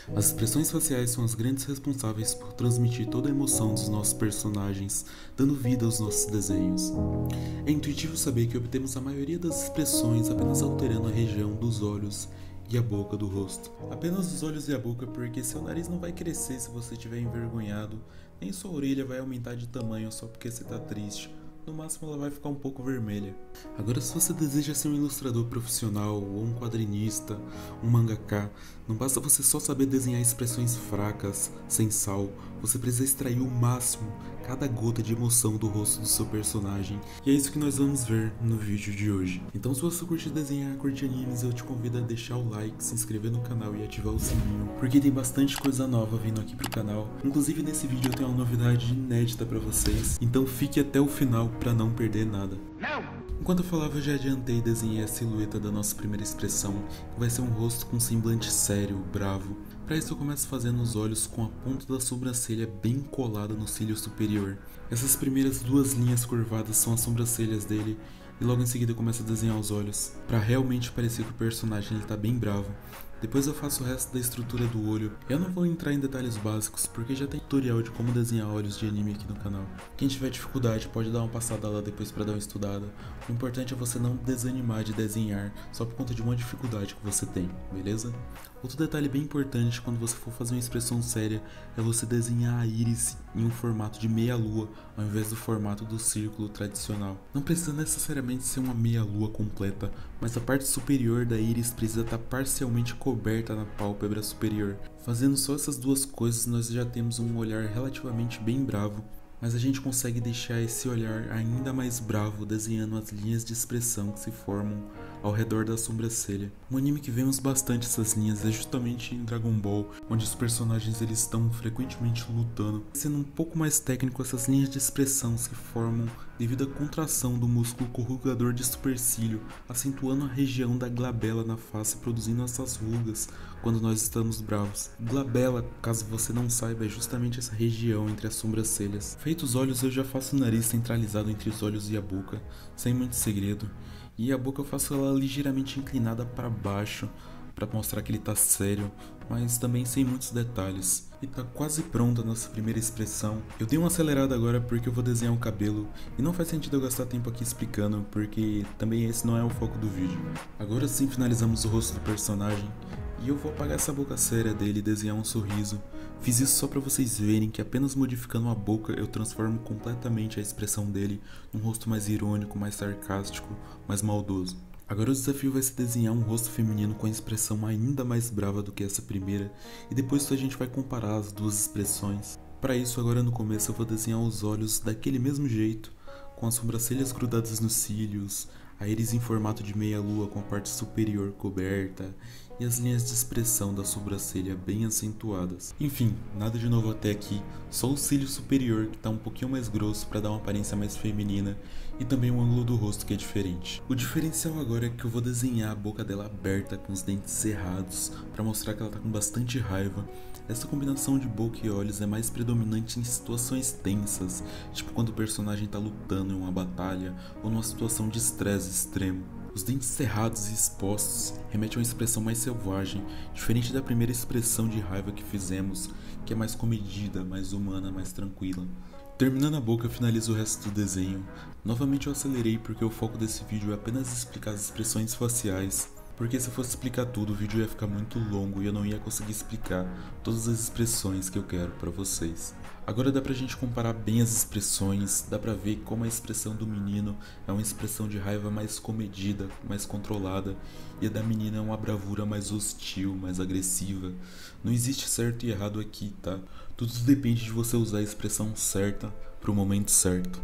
As expressões faciais são as grandes responsáveis por transmitir toda a emoção dos nossos personagens, dando vida aos nossos desenhos. É intuitivo saber que obtemos a maioria das expressões apenas alterando a região dos olhos e a boca do rosto. Apenas os olhos e a boca, porque seu nariz não vai crescer se você estiver envergonhado, nem sua orelha vai aumentar de tamanho só porque você está triste. No máximo ela vai ficar um pouco vermelha. Agora, se você deseja ser um ilustrador profissional, ou um quadrinista, um mangaka, não basta você só saber desenhar expressões fracas, sem sal, você precisa extrair o máximo, cada gota de emoção do rosto do seu personagem. E é isso que nós vamos ver no vídeo de hoje. Então, se você curte desenhar, curte animes, eu te convido a deixar o like, se inscrever no canal e ativar o sininho, porque tem bastante coisa nova vindo aqui pro canal. Inclusive nesse vídeo eu tenho uma novidade inédita pra vocês, então fique até o final pra não perder nada. Enquanto eu falava, eu já adiantei e desenhei a silhueta da nossa primeira expressão, que vai ser um rosto com um semblante sério, bravo. Para isso eu começo fazendo os olhos com a ponta da sobrancelha bem colada no cílio superior. Essas primeiras duas linhas curvadas são as sobrancelhas dele, e logo em seguida eu começo a desenhar os olhos, para realmente parecer que o personagem ele tá bem bravo. Depois eu faço o resto da estrutura do olho. Eu não vou entrar em detalhes básicos, porque já tem tutorial de como desenhar olhos de anime aqui no canal. Quem tiver dificuldade pode dar uma passada lá depois para dar uma estudada. O importante é você não desanimar de desenhar só por conta de uma dificuldade que você tem, beleza? Outro detalhe bem importante quando você for fazer uma expressão séria é você desenhar a íris em um formato de meia-lua ao invés do formato do círculo tradicional. Não precisa necessariamente ser uma meia-lua completa, mas a parte superior da íris precisa estar parcialmente coberta na pálpebra superior. Fazendo só essas duas coisas, nós já temos um olhar relativamente bem bravo, mas a gente consegue deixar esse olhar ainda mais bravo desenhando as linhas de expressão que se formam ao redor da sobrancelha. Um anime que vemos bastante essas linhas é justamente em Dragon Ball, onde os personagens eles estão frequentemente lutando. Sendo um pouco mais técnico, essas linhas de expressão se formam devido à contração do músculo corrugador de supercílio, acentuando a região da glabela na face, produzindo essas rugas quando nós estamos bravos. Glabela, caso você não saiba, é justamente essa região entre as sobrancelhas. Feitos os olhos, eu já faço o nariz centralizado entre os olhos e a boca, sem muito segredo. E a boca eu faço ela ligeiramente inclinada para baixo, para mostrar que ele tá sério, mas também sem muitos detalhes. E tá quase pronta a nossa primeira expressão. Eu dei uma acelerada agora porque eu vou desenhar o cabelo, e não faz sentido eu gastar tempo aqui explicando, porque também esse não é o foco do vídeo. Agora sim finalizamos o rosto do personagem, e eu vou apagar essa boca séria dele e desenhar um sorriso. Fiz isso só para vocês verem que apenas modificando a boca eu transformo completamente a expressão dele num rosto mais irônico, mais sarcástico, mais maldoso. Agora o desafio vai ser desenhar um rosto feminino com a expressão ainda mais brava do que essa primeira, e depois a gente vai comparar as duas expressões. Para isso, agora no começo eu vou desenhar os olhos daquele mesmo jeito, com as sobrancelhas grudadas nos cílios, a íris em formato de meia-lua com a parte superior coberta e as linhas de expressão da sobrancelha bem acentuadas. Enfim, nada de novo até aqui, só o cílio superior que está um pouquinho mais grosso para dar uma aparência mais feminina e também o ângulo do rosto que é diferente. O diferencial agora é que eu vou desenhar a boca dela aberta com os dentes cerrados para mostrar que ela está com bastante raiva. Essa combinação de boca e olhos é mais predominante em situações tensas, tipo quando o personagem está lutando em uma batalha ou numa situação de estresse extremo. Os dentes cerrados e expostos remetem a uma expressão mais selvagem, diferente da primeira expressão de raiva que fizemos, que é mais comedida, mais humana, mais tranquila. Terminando a boca, eu finalizo o resto do desenho. Novamente eu acelerei porque o foco desse vídeo é apenas explicar as expressões faciais, porque se eu fosse explicar tudo, o vídeo ia ficar muito longo e eu não ia conseguir explicar todas as expressões que eu quero pra vocês. Agora dá pra gente comparar bem as expressões, dá pra ver como a expressão do menino é uma expressão de raiva mais comedida, mais controlada, e a da menina é uma bravura mais hostil, mais agressiva. Não existe certo e errado aqui, tá? Tudo depende de você usar a expressão certa pro momento certo.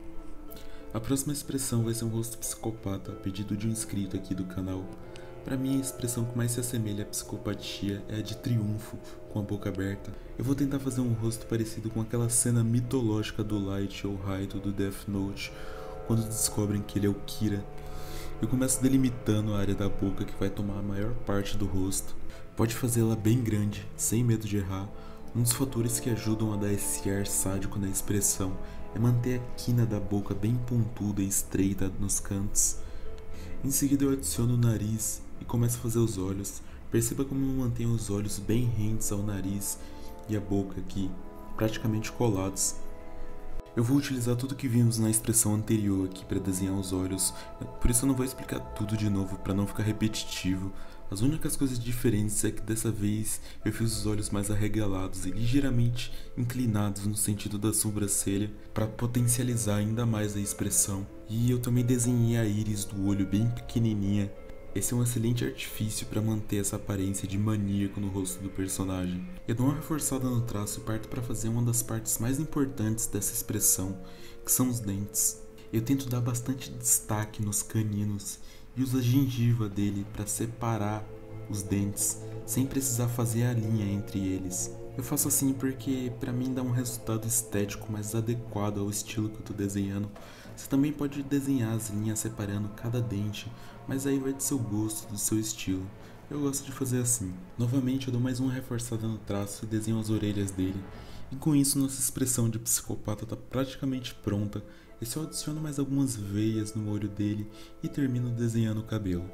A próxima expressão vai ser um rosto psicopata, a pedido de um inscrito aqui do canal. Para mim, a expressão que mais se assemelha à psicopatia é a de triunfo, com a boca aberta. Eu vou tentar fazer um rosto parecido com aquela cena mitológica do Light ou Raito do Death Note, quando descobrem que ele é o Kira. Eu começo delimitando a área da boca que vai tomar a maior parte do rosto. Pode fazê-la bem grande, sem medo de errar. Um dos fatores que ajudam a dar esse ar sádico na expressão é manter a quina da boca bem pontuda e estreita nos cantos. Em seguida eu adiciono o nariz e começo a fazer os olhos. Perceba como eu mantenho os olhos bem rentes ao nariz e a boca aqui, praticamente colados. Eu vou utilizar tudo que vimos na expressão anterior aqui para desenhar os olhos, por isso eu não vou explicar tudo de novo para não ficar repetitivo. As únicas coisas diferentes é que dessa vez eu fiz os olhos mais arregalados e ligeiramente inclinados no sentido da sobrancelha para potencializar ainda mais a expressão. E eu também desenhei a íris do olho bem pequenininha. Esse é um excelente artifício para manter essa aparência de maníaco no rosto do personagem. Eu dou uma reforçada no traço e parto para fazer uma das partes mais importantes dessa expressão, que são os dentes. Eu tento dar bastante destaque nos caninos e uso a gengiva dele para separar os dentes, sem precisar fazer a linha entre eles. Eu faço assim porque para mim dá um resultado estético mais adequado ao estilo que eu estou desenhando. Você também pode desenhar as linhas separando cada dente, mas aí vai do seu gosto, do seu estilo. Eu gosto de fazer assim. Novamente eu dou mais uma reforçada no traço e desenho as orelhas dele. E com isso nossa expressão de psicopata está praticamente pronta. E só adiciono mais algumas veias no olho dele e termino desenhando o cabelo.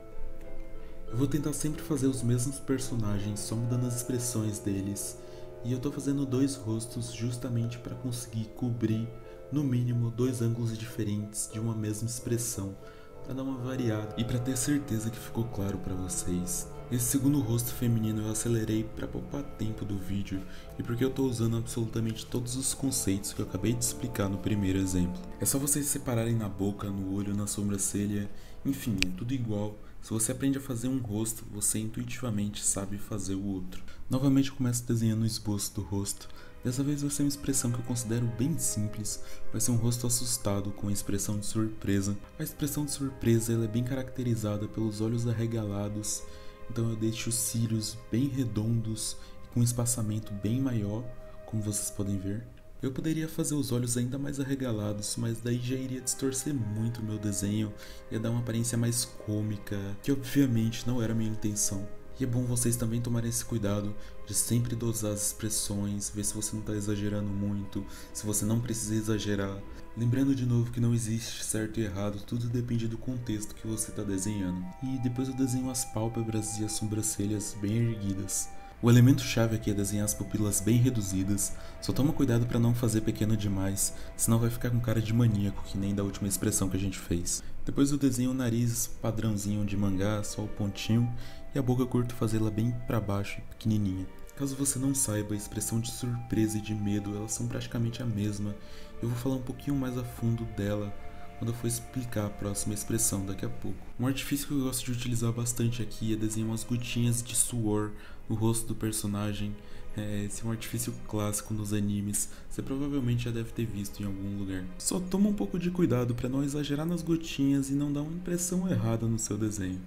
Eu vou tentar sempre fazer os mesmos personagens, só mudando as expressões deles. E eu tô fazendo 2 rostos justamente para conseguir cobrir no mínimo 2 ângulos diferentes de uma mesma expressão, para dar uma variada e para ter certeza que ficou claro para vocês. Esse segundo rosto feminino eu acelerei para poupar tempo do vídeo e porque eu tô usando absolutamente todos os conceitos que eu acabei de explicar no primeiro exemplo. É só vocês separarem na boca, no olho, na sobrancelha, enfim, é tudo igual. Se você aprende a fazer um rosto, você intuitivamente sabe fazer o outro. Novamente eu começo desenhando o esboço do rosto. Dessa vez vai ser uma expressão que eu considero bem simples, vai ser um rosto assustado com a expressão de surpresa. A expressão de surpresa ela é bem caracterizada pelos olhos arregalados, então eu deixo os cílios bem redondos e com um espaçamento bem maior, como vocês podem ver. Eu poderia fazer os olhos ainda mais arregalados, mas daí já iria distorcer muito o meu desenho, ia dar uma aparência mais cômica, que obviamente não era a minha intenção. E é bom vocês também tomarem esse cuidado de sempre dosar as expressões, ver se você não está exagerando muito, se você não precisa exagerar. Lembrando de novo que não existe certo e errado, tudo depende do contexto que você está desenhando. E depois eu desenho as pálpebras e as sobrancelhas bem erguidas. O elemento chave aqui é desenhar as pupilas bem reduzidas, só toma cuidado para não fazer pequeno demais, senão vai ficar com cara de maníaco, que nem da última expressão que a gente fez. Depois eu desenho o nariz padrãozinho de mangá, só o pontinho, e a boca eu curto fazê-la bem para baixo e pequenininha. Caso você não saiba, a expressão de surpresa e de medo, elas são praticamente a mesma. Eu vou falar um pouquinho mais a fundo dela quando eu for explicar a próxima expressão daqui a pouco. Um artifício que eu gosto de utilizar bastante aqui é desenhar umas gotinhas de suor no rosto do personagem. Esse é um artifício clássico nos animes, você provavelmente já deve ter visto em algum lugar. Só toma um pouco de cuidado para não exagerar nas gotinhas e não dar uma impressão errada no seu desenho.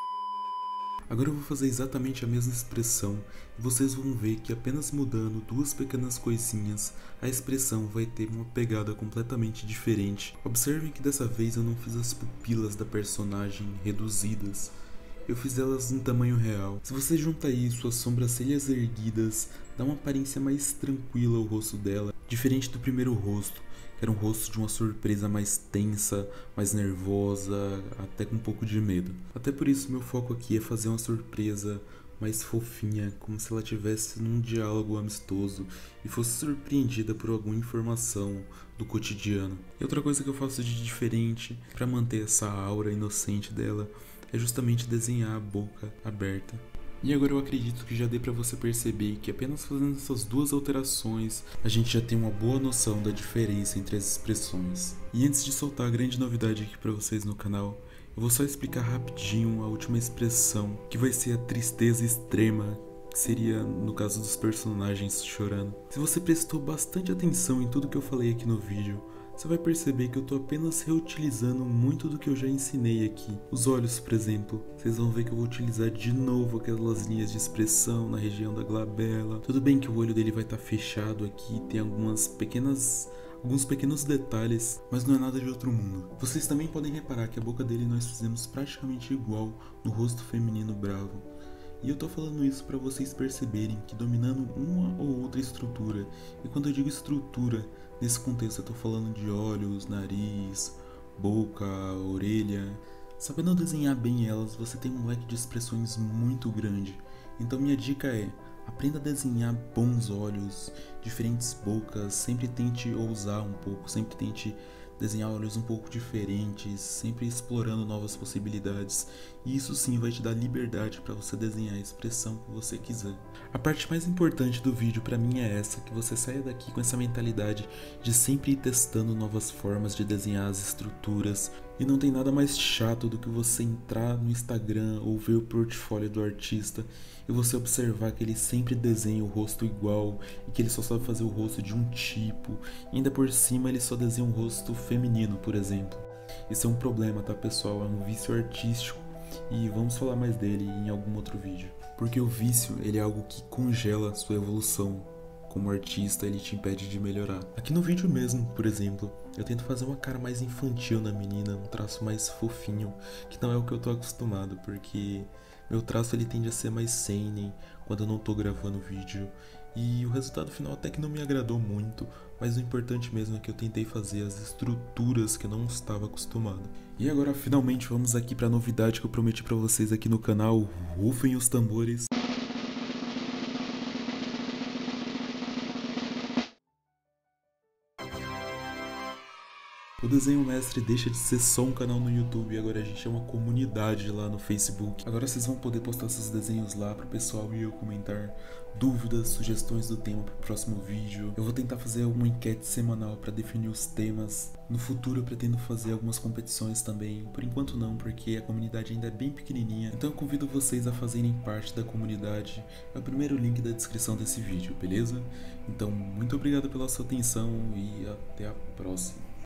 Agora eu vou fazer exatamente a mesma expressão e vocês vão ver que apenas mudando 2 pequenas coisinhas, a expressão vai ter uma pegada completamente diferente. Observem que dessa vez eu não fiz as pupilas da personagem reduzidas, eu fiz elas em tamanho real. Se você junta isso às sobrancelhas erguidas, dá uma aparência mais tranquila ao rosto dela, diferente do primeiro rosto, que era um rosto de uma surpresa mais tensa, mais nervosa, até com um pouco de medo. Até por isso meu foco aqui é fazer uma surpresa mais fofinha, como se ela estivesse num diálogo amistoso e fosse surpreendida por alguma informação do cotidiano. E outra coisa que eu faço de diferente para manter essa aura inocente dela é justamente desenhar a boca aberta. E agora eu acredito que já dê para você perceber que apenas fazendo essas 2 alterações a gente já tem uma boa noção da diferença entre as expressões. E antes de soltar a grande novidade aqui para vocês no canal, eu vou só explicar rapidinho a última expressão, que vai ser a tristeza extrema, que seria no caso dos personagens chorando. Se você prestou bastante atenção em tudo que eu falei aqui no vídeo, você vai perceber que eu tô apenas reutilizando muito do que eu já ensinei aqui. Os olhos, por exemplo, vocês vão ver que eu vou utilizar de novo aquelas linhas de expressão na região da glabela. Tudo bem que o olho dele vai estar fechado aqui, tem alguns pequenos detalhes, mas não é nada de outro mundo. Vocês também podem reparar que a boca dele nós fizemos praticamente igual no rosto feminino bravo. E eu tô falando isso para vocês perceberem que dominando uma ou outra estrutura, e quando eu digo estrutura, nesse contexto eu tô falando de olhos, nariz, boca, orelha. Sabendo desenhar bem elas, você tem um leque de expressões muito grande. Então minha dica é: aprenda a desenhar bons olhos, diferentes bocas, sempre tente ousar um pouco, sempre tente desenhar olhos um pouco diferentes, sempre explorando novas possibilidades, e isso sim vai te dar liberdade para você desenhar a expressão que você quiser. A parte mais importante do vídeo para mim é essa, que você saia daqui com essa mentalidade de sempre ir testando novas formas de desenhar as estruturas, e não tem nada mais chato do que você entrar no Instagram ou ver o portfólio do artista e você observar que ele sempre desenha o rosto igual e que ele só sabe fazer o rosto de um tipo, e ainda por cima ele só desenha um rosto feminino, por exemplo. Isso é um problema, tá, pessoal? É um vício artístico e vamos falar mais dele em algum outro vídeo. Porque o vício, ele é algo que congela a sua evolução como artista, ele te impede de melhorar. Aqui no vídeo mesmo, por exemplo, eu tento fazer uma cara mais infantil na menina, um traço mais fofinho, que não é o que eu tô acostumado, porque meu traço ele tende a ser mais seinen quando eu não tô gravando vídeo, e o resultado final até que não me agradou muito, mas o importante mesmo é que eu tentei fazer as estruturas que eu não estava acostumado. E agora finalmente vamos aqui para a novidade que eu prometi para vocês aqui no canal. Rufem os tambores. O Desenho Mestre deixa de ser só um canal no YouTube e agora a gente é uma comunidade lá no Facebook. Agora vocês vão poder postar seus desenhos lá pro pessoal e eu comentar dúvidas, sugestões do tema pro próximo vídeo. Eu vou tentar fazer uma enquete semanal para definir os temas. No futuro eu pretendo fazer algumas competições também. Por enquanto não, porque a comunidade ainda é bem pequenininha. Então eu convido vocês a fazerem parte da comunidade. É o primeiro link da descrição desse vídeo, beleza? Então muito obrigado pela sua atenção e até a próxima.